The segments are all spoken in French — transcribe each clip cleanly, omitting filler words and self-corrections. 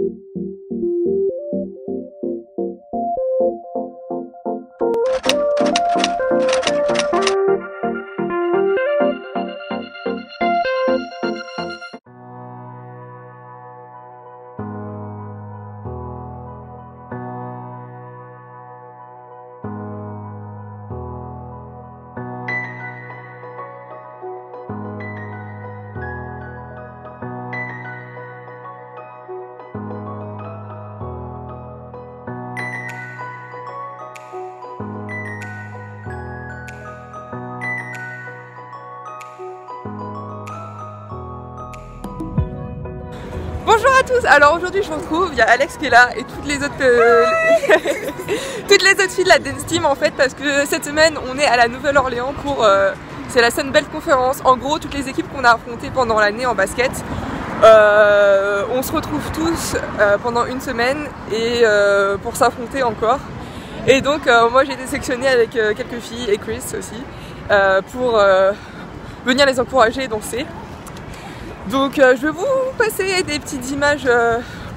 Bonjour à tous, alors aujourd'hui je vous retrouve, il y a Alex qui est là et toutes les autres filles de la Dance Team en fait, parce que cette semaine on est à la Nouvelle-Orléans pour c'est la Sunbelt Conference. En gros toutes les équipes qu'on a affrontées pendant l'année en basket, on se retrouve tous pendant une semaine et pour s'affronter encore. Et donc moi j'ai été sélectionnée avec quelques filles et Chris aussi pour venir les encourager et danser. Donc je vais vous passer des petites images de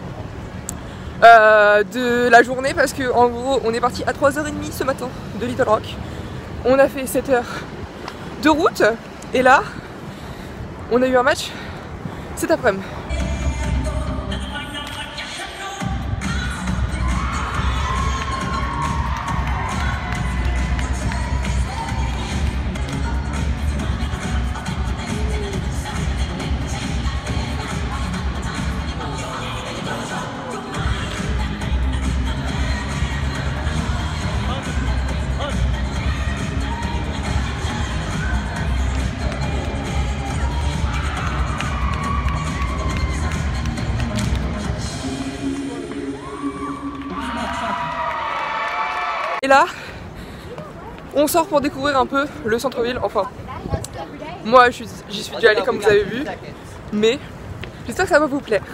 la journée, parce que en gros on est parti à 3h30 ce matin de Little Rock. On a fait 7 heures de route et là on a eu un match cet après-midi. Et là, on sort pour découvrir un peu le centre-ville. Enfin, moi j'y suis déjà allée comme vous avez vu, mais j'espère que ça va vous plaire.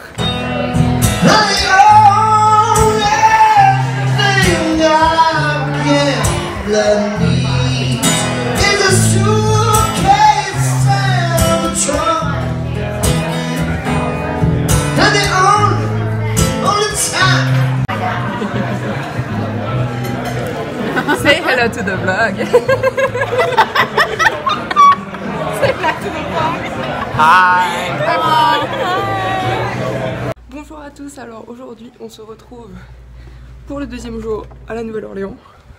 Say hello to the vlog. Say hello to the vlog. Hi. Bonjour à tous, alors aujourd'hui on se retrouve pour le deuxième jour à la Nouvelle-Orléans.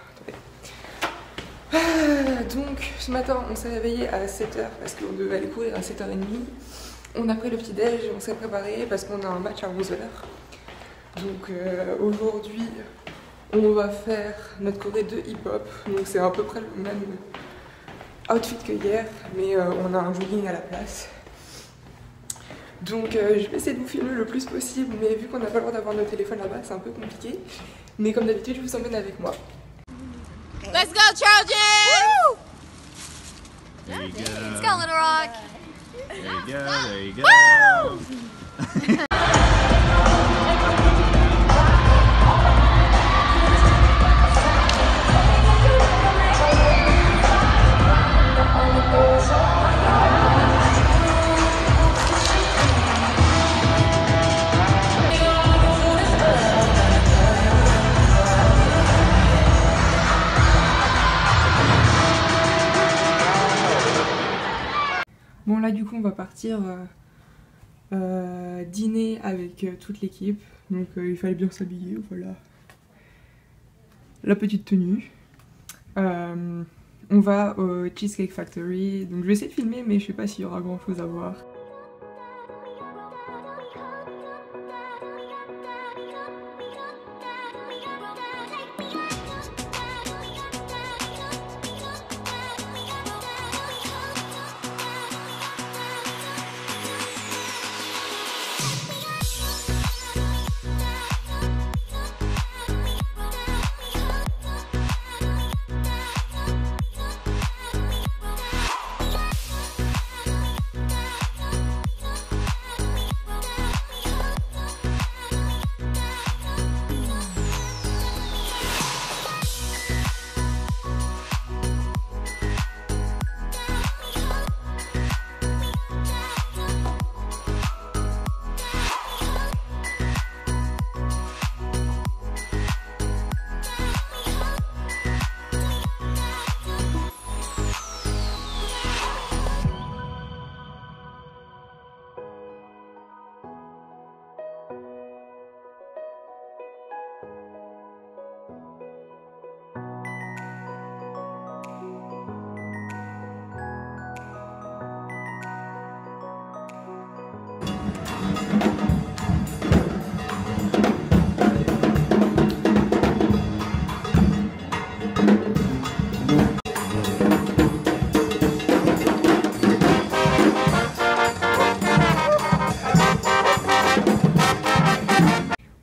Donc ce matin on s'est réveillé à 7h parce qu'on devait aller courir à 7h30. On a pris le petit déj, on s'est préparé parce qu'on a un match à 11h. Donc aujourd'hui on va faire notre choré de hip-hop, donc c'est à peu près le même outfit que hier, mais on a un jogging à la place. Donc je vais essayer de vous filmer le plus possible, mais vu qu'on n'a pas le droit d'avoir nos téléphones là-bas, c'est un peu compliqué. Mais comme d'habitude, je vous emmène avec moi. Let's go, Trojans! There you go. Let's go, Little Rock! There you go, there you go. Bon là du coup on va partir dîner avec toute l'équipe, donc il fallait bien s'habiller, voilà la petite tenue. On va au Cheesecake Factory, donc je vais essayer de filmer mais je sais pas s'il y aura grand chose à voir.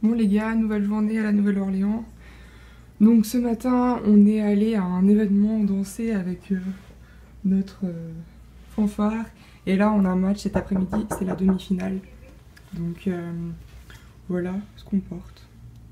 Bon les gars, nouvelle journée à la Nouvelle-Orléans. Donc ce matin, on est allé à un événement danser avec notre fanfare. Et là, on a un match cet après-midi, c'est la demi-finale. Donc voilà ce qu'on porte.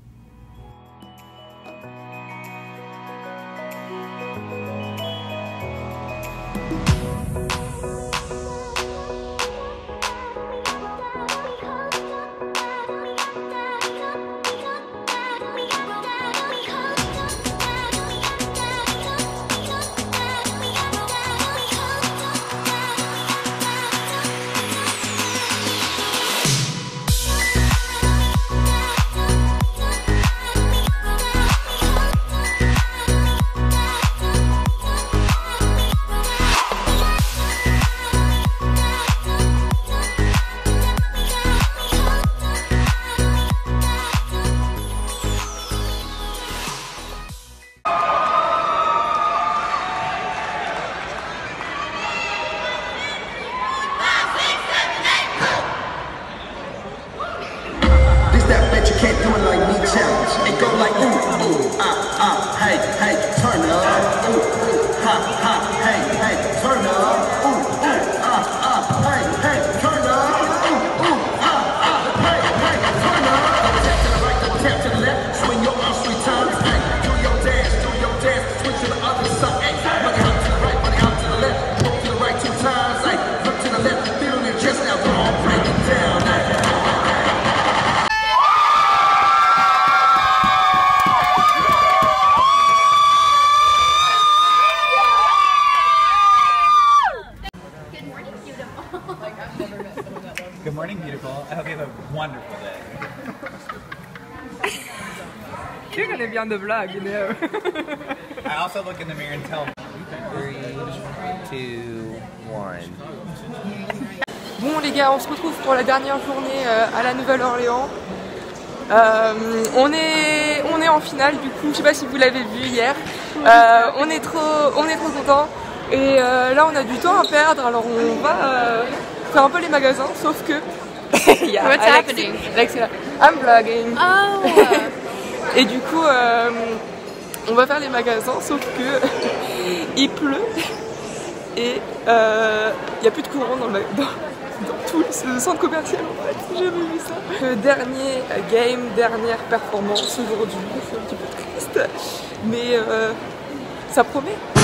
Good morning, beautiful. I hope you have a wonderful day. Tu connais bien de blagues, Léo. I also look in the mirror and tell me. 3, 2, 1. Bon les gars, on se retrouve pour la dernière journée à la Nouvelle-Orléans. On est en finale du coup, je sais pas si vous l'avez vu hier. On est trop contents. Et là on a du temps à perdre, alors on va faire un peu les magasins, sauf que yeah, What's happening? Alex est là. I'm vlogging. Oh! Et du coup on va faire les magasins, sauf que il pleut et il n'y a plus de courant dans tout le centre commercial en fait. J'ai jamais vu ça. Dernier game, dernière performance aujourd'hui, c'est un petit peu triste, mais ça promet.